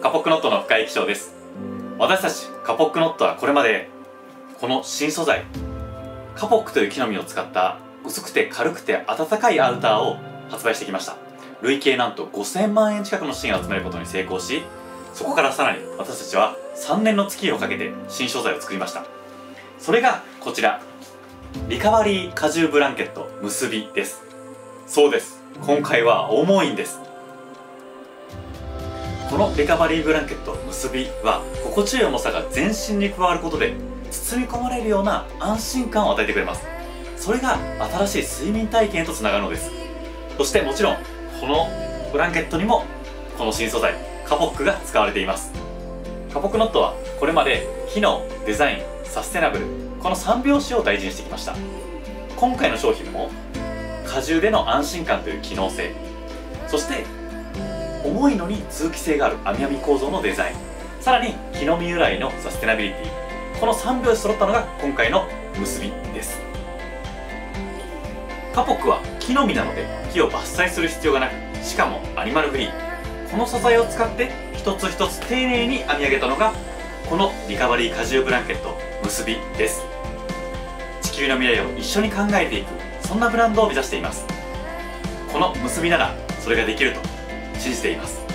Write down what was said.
カポックノットの深井紀章です。私たちカポックノットはこれまでこの新素材カポックという木の実を使った薄くて軽くて暖かいアウターを発売してきました。累計なんと5000万円近くの資金を集めることに成功し、そこからさらに私たちは3年の月日をかけて新素材を作りました。それがこちら、リカバリー荷重ブランケット結びです。そうです、今回は重いんです。このリカバリーブランケット結びは心地よい重さが全身に加わることで包み込まれるような安心感を与えてくれます。それが新しい睡眠体験へとつながるのです。そしてもちろんこのブランケットにもこの新素材カポックが使われています。カポックノットはこれまで機能、デザイン、サステナブル、この3拍子を大事にしてきました。今回の商品も荷重での安心感という機能性、そして重いのに通気性がある網編み構造のデザイン、さらに木の実由来のサステナビリティ、この3拍子揃ったのが今回の結びです。カポックは木の実なので木を伐採する必要がなく、しかもアニマルフリー。この素材を使って一つ一つ丁寧に編み上げたのがこのリカバリー荷重ブランケット結びです。地球の未来を一緒に考えていく、そんなブランドを目指しています。この結びならそれができると信じています。